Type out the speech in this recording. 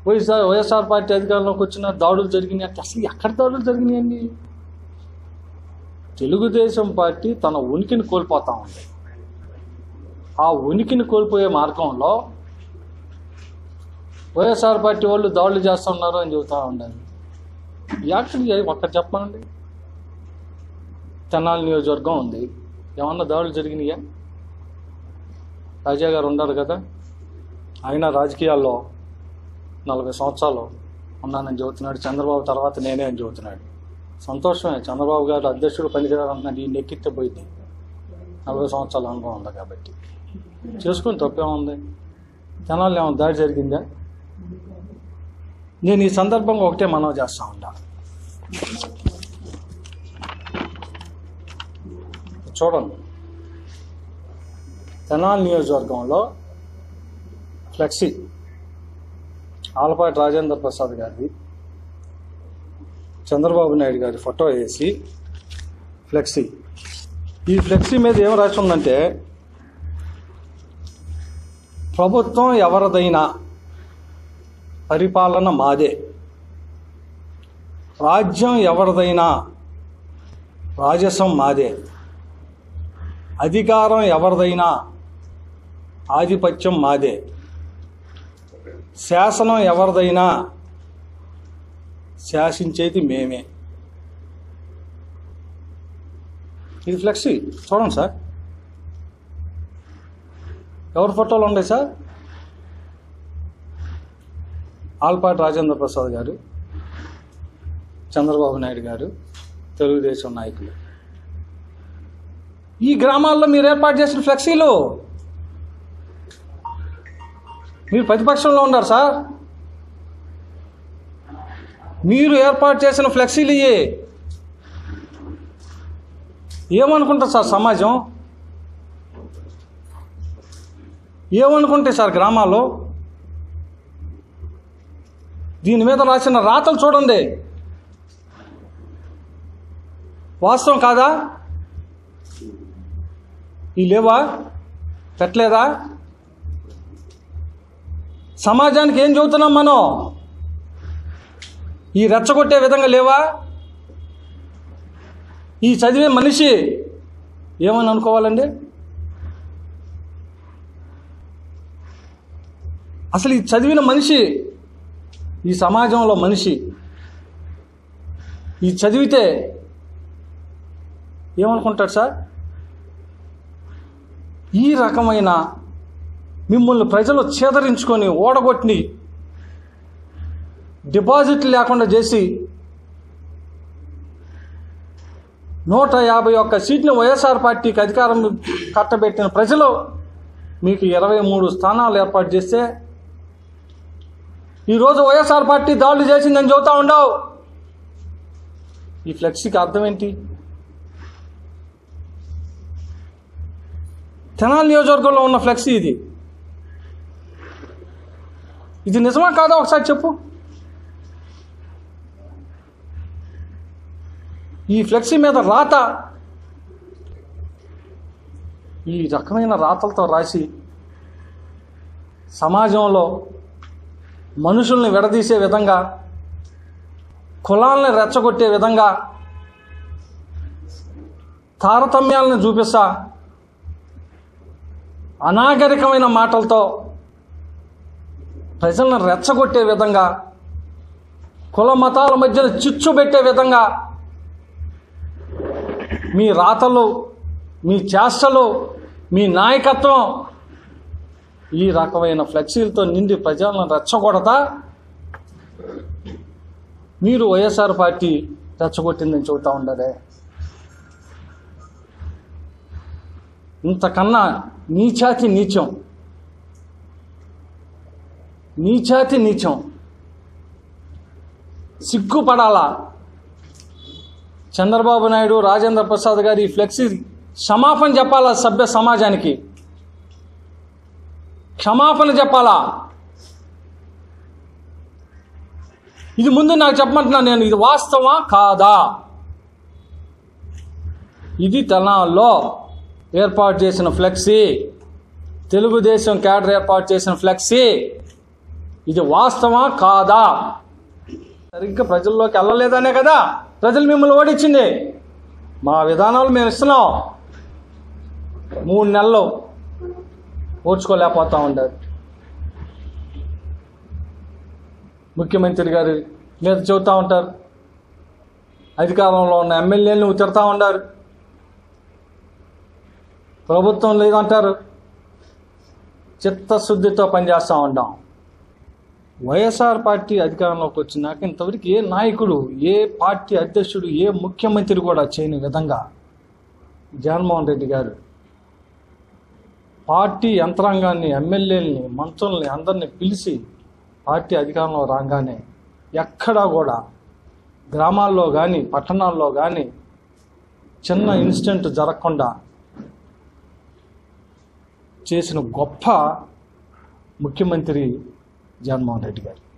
YSR party అధికారంలోకి వచ్చిన దాడులు జరిగినాయి అంటే అసలు ఎక్కడ దాడులు జరిగినాయండి? తెలుగుదేశం పార్టీ తన ఉనికిని కోల్పోతూ ఉంది. ఆ ఉనికిని కోల్పోయే మార్గంలో వైఎస్ఆర్ పార్టీ వాళ్ళు దాడులు చేస్తున్నారు అని చెబుతూ ఉండాలి. యాక్చువల్లీ ఒక్కటి చెప్పండి, తెనాలి నియోజకవర్గం ఉంది, ఏమన్నా దాడులు జరిగినాయా? రాజా గారు ఉన్నారు కదా, ఆయన రాజకీయాల్లో 40 సంవత్సరాలు ఉన్నానని చెబుతున్నాడు. చంద్రబాబు తర్వాత నేనే అని చెబుతున్నాడు. సంతోషమే, చంద్రబాబు గారు అధ్యక్షుడు పనికిరారు అంటున్నాడు. ఈ నెక్కితే పోయింది, 40 సంవత్సరాల అనుభవం ఉంది కాబట్టి చేసుకుని తప్పేముంది. తెనాలి ఏమన్నా దాడి జరిగిందా? నేను ఈ సందర్భంగా ఒకటే మనవి చేస్తూ ఉంటా. చూడండి, తెనాలి నియోజకవర్గంలో ఫ్లెక్సీ ఆలపాటి రాజేంద్ర ప్రసాద్ గారిది, చంద్రబాబు నాయుడు గారి ఫోటో వేసి ఫ్లెక్సీ. ఈ ఫ్లెక్సీ మీద ఏం రాసి ఉందంటే, ప్రభుత్వం ఎవరిదైనా పరిపాలన మాదే, రాజ్యం ఎవరిదైనా రాజసం మాదే, అధికారం ఎవరిదైనా ఆధిపత్యం మాదే, శాసనం ఎవరిదైనా శాసించేది మేమే. ఇది ఫ్లెక్సీ చూడండి సార్. ఎవరి ఫోటోలు ఉన్నాయి సార్? ఆలపాటి రాజేంద్ర ప్రసాద్ గారు, చంద్రబాబు నాయుడు గారు, తెలుగుదేశం నాయకులు. ఈ గ్రామాల్లో మీరు ఏర్పాటు చేసిన ఫ్లెక్సీలు, మీరు ప్రతిపక్షంలో ఉన్నారు సార్, మీరు ఏర్పాటు చేసిన ఫ్లెక్సీలు ఇవి ఏమనుకుంటారు సార్ సమాజం? ఏమనుకుంటే సార్ గ్రామాల్లో? దీని మీద రాసిన రాతలు చూడండి, వాస్తవం కాదా? ఈ లేవా? పెట్టలేదా? సమాజానికి ఏం చెబుతున్నాం మనం? ఈ రెచ్చగొట్టే విధంగా లేవా? ఈ చదివే మనిషి ఏమని అనుకోవాలండి? అసలు ఈ చదివిన మనిషి, ఈ సమాజంలో మనిషి ఈ చదివితే ఏమనుకుంటాడు సార్? ఈ రకమైన మిమ్మల్ని ప్రజలు చేదరించుకొని ఓడగొట్టి డిపాజిట్లు లేకుండా చేసి 151 సీట్ని వైఎస్ఆర్ పార్టీకి అధికారం కట్టబెట్టిన ప్రజలు మీకు 23 స్థానాలు ఏర్పాటు చేస్తే ఈరోజు వైఎస్ఆర్ పార్టీ దాడులు చేసిందని చెబుతా ఉండవు. ఈ ఫ్లెక్సీకి అర్థం ఏంటి? తెనాలి నియోజకవర్గంలో ఉన్న ఫ్లెక్సీ ఇది నిజమా కాదా ఒకసారి చెప్పు. ఈ ఫ్లెక్సీ మీద రాత, ఈ రకమైన రాతలతో రాసి సమాజంలో మనుషుల్ని విడదీసే విధంగా, కులాలను రెచ్చగొట్టే విధంగా, తారతమ్యాలను చూపిస్తా అనాగరికమైన మాటలతో ప్రజలను రెచ్చగొట్టే విధంగా, కుల మతాల మధ్యన చిచ్చు పెట్టే విధంగా మీ రాతలు, మీ చేష్టలు, మీ నాయకత్వం ఈ రకమైన ఫ్లెక్సీలతో నిండి ప్రజలను రెచ్చగొడతా మీరు వైఎస్ఆర్ పార్టీ రెచ్చగొట్టిందని చెబుతూ ఉండదే. ఇంతకన్నా నీచాతి నీచం, నీచాతి నీచం సిగ్గుపడాలా. చంద్రబాబు నాయుడు, రాజేంద్ర ప్రసాద్ గారు ఈ ఫ్లెక్సీ క్షమాపణ చెప్పాలా, సభ్య సమాజానికి క్షమాపణ చెప్పాలా. ఇది ముందు నాకు చెప్పమంటున్నాను నేను, ఇది వాస్తవా కాదా? ఇది తెనాలిలో ఏర్పాటు చేసిన ఫ్లెక్సీ, తెలుగుదేశం క్యాడర్ ఏర్పాటు చేసిన ఫ్లెక్సీ. ఇది వాస్తవా కాదా? సరిగ్గా ప్రజల్లోకి వెళ్ళలేదనే కదా ప్రజలు మిమ్మల్ని ఓడించింది. మా విధానాలు మేము ఇస్తున్నాం. 3 నెలలు ఓడ్చుకోలేకపోతా ఉండారు. ముఖ్యమంత్రి గారి మీద చెబుతూ ఉంటారు, అధికారంలో ఉన్న ఎమ్మెల్యేలను తిడతా ఉండారు, ప్రభుత్వం లేదంటారు. చిత్తశుద్ధితో పనిచేస్తూ ఉంటాం. వైఎస్ఆర్ పార్టీ అధికారంలోకి వచ్చినాక ఇంతవరకు ఏ నాయకుడు, ఏ పార్టీ అధ్యక్షుడు, ఏ ముఖ్యమంత్రి కూడా చేయని విధంగా జగన్మోహన్ రెడ్డి గారు పార్టీ యంత్రాంగాన్ని, ఎమ్మెల్యేలని, మంత్రుల్ని అందరినీ పిలిచి పార్టీ అధికారంలో రాగానే ఎక్కడా కూడా గ్రామాల్లో కానీ పట్టణాల్లో కానీ చిన్న ఇన్సిడెంట్ జరగకుండా చేసిన గొప్ప ముఖ్యమంత్రి జగన్మోహన్ రెడ్డి గారు.